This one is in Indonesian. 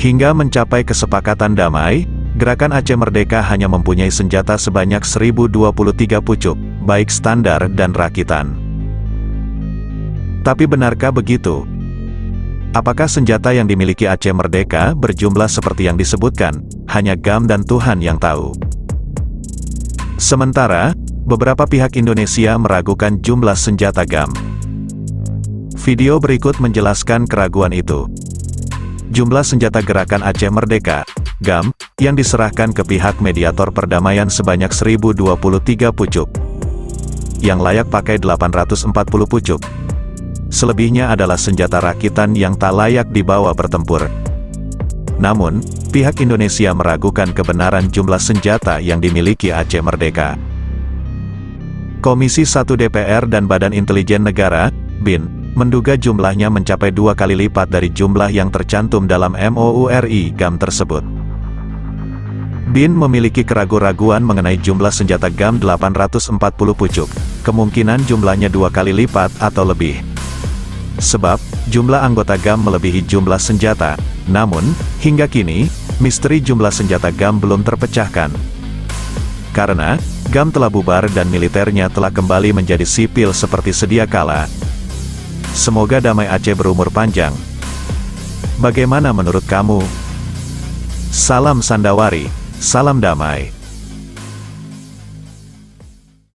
Hingga mencapai kesepakatan damai, Gerakan Aceh Merdeka hanya mempunyai senjata sebanyak 1023 pucuk, baik standar dan rakitan. Tapi benarkah begitu? Apakah senjata yang dimiliki Aceh Merdeka berjumlah seperti yang disebutkan? Hanya GAM dan Tuhan yang tahu. Sementara, beberapa pihak Indonesia meragukan jumlah senjata GAM. Video berikut menjelaskan keraguan itu. Jumlah senjata Gerakan Aceh Merdeka, GAM, yang diserahkan ke pihak mediator perdamaian sebanyak 1023 pucuk. Yang layak pakai 840 pucuk. Selebihnya adalah senjata rakitan yang tak layak dibawa bertempur. Namun, pihak Indonesia meragukan kebenaran jumlah senjata yang dimiliki Aceh Merdeka. Komisi 1 DPR dan Badan Intelijen Negara, BIN, menduga jumlahnya mencapai 2 kali lipat dari jumlah yang tercantum dalam MOU RI GAM tersebut. BIN memiliki keraguan-raguan mengenai jumlah senjata GAM 840 pucuk, kemungkinan jumlahnya 2 kali lipat atau lebih. Sebab, jumlah anggota GAM melebihi jumlah senjata, namun, hingga kini, misteri jumlah senjata GAM belum terpecahkan. Karena, GAM telah bubar dan militernya telah kembali menjadi sipil seperti sedia kala. Semoga damai Aceh berumur panjang. Bagaimana menurut kamu? Salam Sandawari, salam damai.